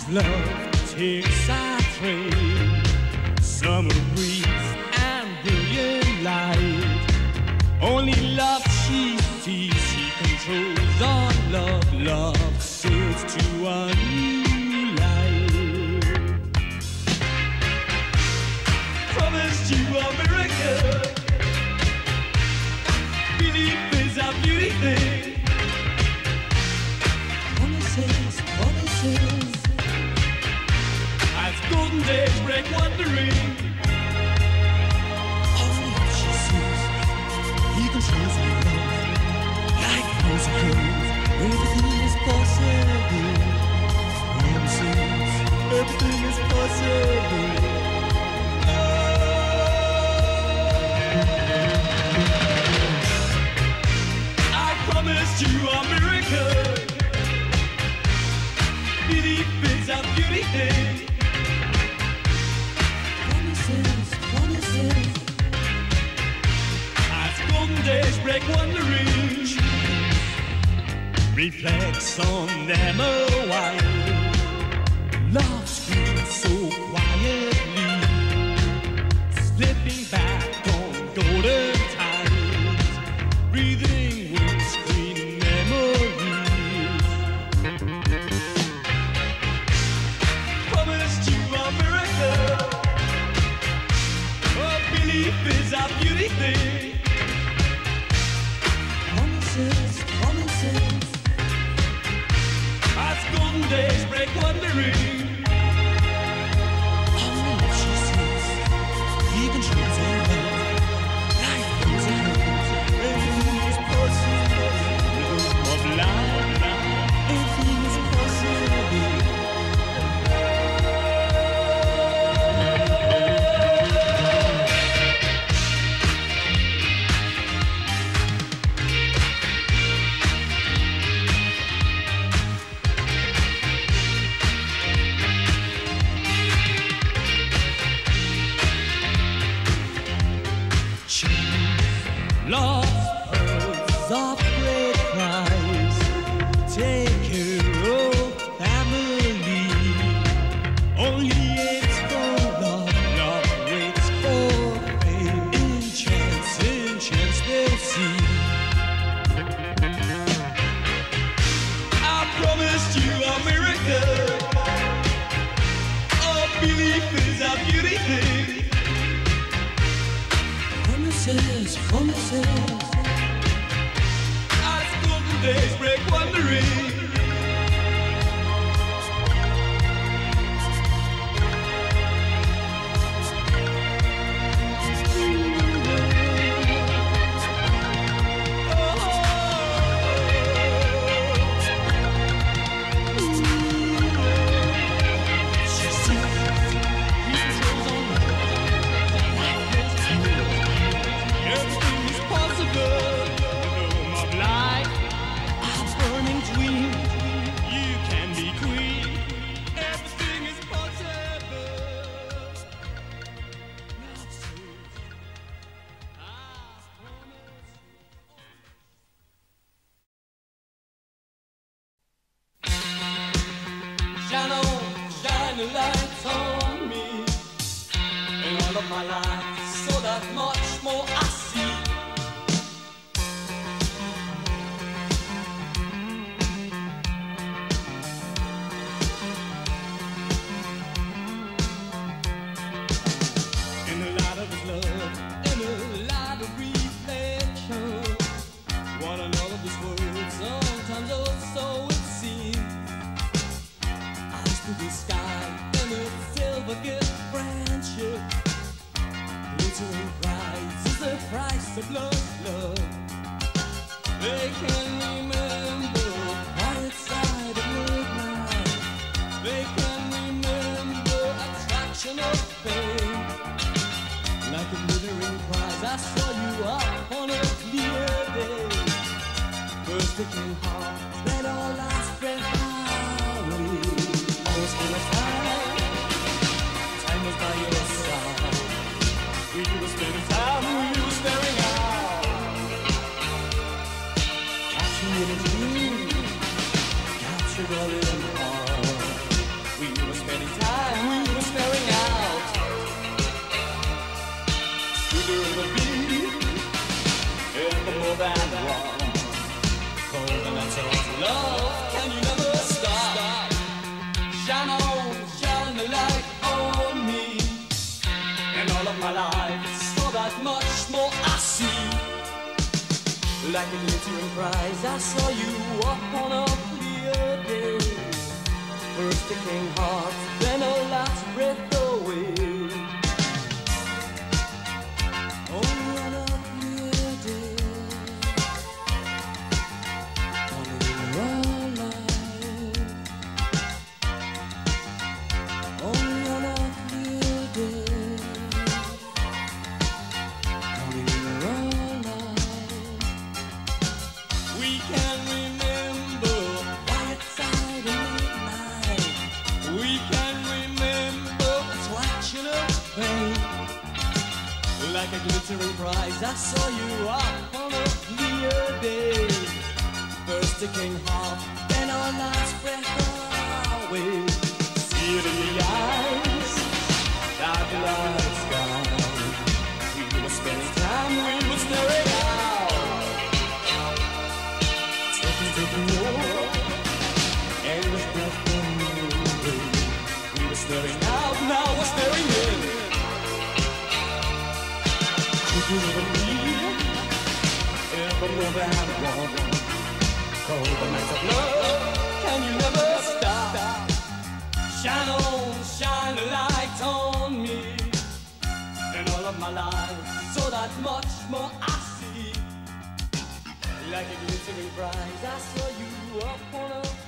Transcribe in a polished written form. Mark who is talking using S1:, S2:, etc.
S1: love takes our train, summer breeze and brilliant light. Only love she sees, she controls all love. Love sails to a new life. Promised you a miracle. Belief is a beauty thing. Promises, promises. As golden days break wondering. Only if she sees, he controls her love. Life goes ahead, everything is possible. Promises, everything is possible. I promised you a miracle. Belief is a beauty thing. Promises, promises. As golden days break wondering. Reflects on them a while. Love screams so quietly, slipping back on golden times, breathing windscreen memories. Promised you a miracle. A belief is a beauty thing. Promises, promises. As golden days break wondering. Only if she sees, he controls her love. Life goes ahead, everything is possible. Rhythm of life, everything is possible. Lost pearls of great price, take care of family. Only it's for love, love waits for fame. In chance they'll see. I promised you a miracle. A belief is a beauty thing. Promises, promises. As golden days break wondering. Shine the lights on me and all of my life, so that much more I see. In the light of his love, in the light of reflection, one another this world sometimes also it seems. To the sky and a silver gift friendship, glittering prize is the price of love. They can remember quiet side of midnight. They can remember attraction of fame. Like a glittering prize, I saw you up on a clear day. First aching heart that all last breath away. Time was by your side. We were spending time, we were staring out. Captured in a dream, captured all in heart. We to do the beat and the more than one. For the matter of love, can you never stop? Shine on, shine the light on me. And all of my life, so that much more I see. Like a glittering prize, I saw you up on a clear day. First it came hard, then a last breath away. Only on a clear day, only in our life. Only on a clear day, only in our life. We can remember quiet side of midnight. We can remember the twitching of pain. Like a glittering prize, I saw you up on a clear day. First it came half, then our last breath away. See it in the eyes, dark lights gone. We were spending time, we were staring out. Taking more, endless breath away. We were staring out, now we're staring in. You and me, ever more than one. Cold the nights of love, can you never stop? Shine on, shine a light on me. And all of my life, so that much more I see. Like a glittering prize, I saw you up on a